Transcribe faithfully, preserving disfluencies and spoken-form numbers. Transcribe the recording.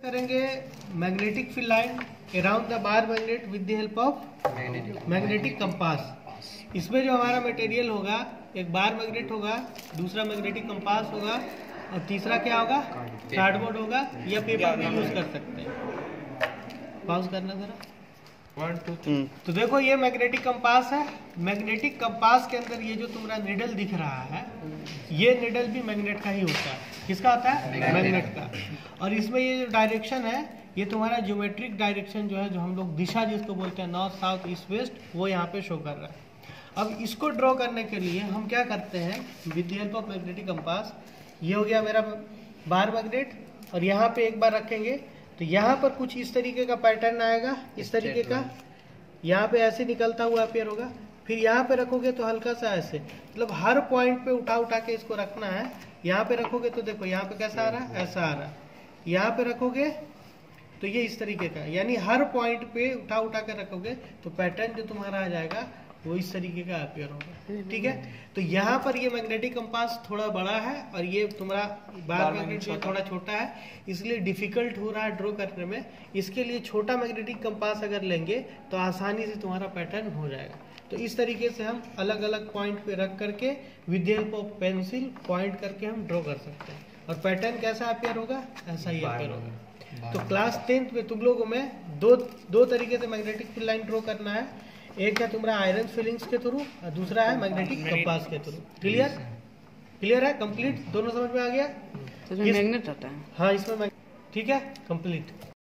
करेंगे magnetic field line around the bar magnet with the help of magnetic compass. इसमें जो हमारा material होगा, एक बार मैग्नेट होगा, दूसरा मैग्नेटिक कंपास होगा और तीसरा क्या होगा, कार्डबोर्ड होगा या पेपर भी यूज कर सकते हैं। पॉज करना जरा। One two three. तो देखो ये मैग्नेटिक कंपास है। मैग्नेटिक कंपास के अंदर ये जो तुम्हारा निडल दिख रहा है, ये निडल भी मैग्नेट का ही होता है। किसका होता है? मैग्नेट का। और इसमें ये जो डायरेक्शन है, ये तुम्हारा ज्योमेट्रिक डायरेक्शन जो है, जो हम लोग दिशा जिसको बोलते हैं नॉर्थ साउथ ईस्ट वेस्ट, वो यहाँ पे शो कर रहा है। अब इसको ड्रॉ करने के लिए हम क्या करते हैं, with the help of magnetic compass, ये हो गया मेरा बार मैग्नेट और यहाँ पे एक बार रखेंगे तो यहाँ पर कुछ इस तरीके का पैटर्न आएगा, इस तरीके का, यहाँ पे ऐसे निकलता हुआ अपेयर होगा। फिर यहाँ पे रखोगे तो हल्का सा ऐसे, मतलब हर पॉइंट पे उठा उठा के इसको रखना है। यहाँ पे रखोगे तो देखो यहाँ पे कैसा आ रहा है, ऐसा आ रहा है। यहाँ पे रखोगे तो ये इस तरीके का, यानी हर पॉइंट पे उठा उठा के रखोगे तो पैटर्न जो तुम्हारा आ जाएगा वो इस तरीके का अपेयर होगा। ठीक है, तो यहाँ पर ये मैग्नेटिक कंपास थोड़ा बड़ा है और ये तुम्हारा बार मैग्नेट जो थोड़ा छोटा है, इसलिए डिफिकल्ट हो रहा है ड्रॉ करने में। इसके लिए छोटा मैग्नेटिक कंपास अगर लेंगे तो आसानी से तुम्हारा पैटर्न हो जाएगा। तो इस तरीके से हम अलग अलग पॉइंट पे रख करके with the help of pencil point करके हम ड्रॉ कर सकते हैं। और पैटर्न कैसा अपेयर होगा, ऐसा ही अपेयर होगा। तो क्लास टेंथ में तुम लोगों में दो दो तरीके से मैग्नेटिक फील्ड लाइन ड्रॉ करना है। एक है तुम्हारा आयरन फिलिंग्स के थ्रू और दूसरा है मैग्नेटिक कंपास के थ्रू। क्लियर क्लियर है? कंप्लीट? दोनों समझ में आ गया? तो मैग्नेट होता है। हाँ, इसमें ठीक है, कंप्लीट।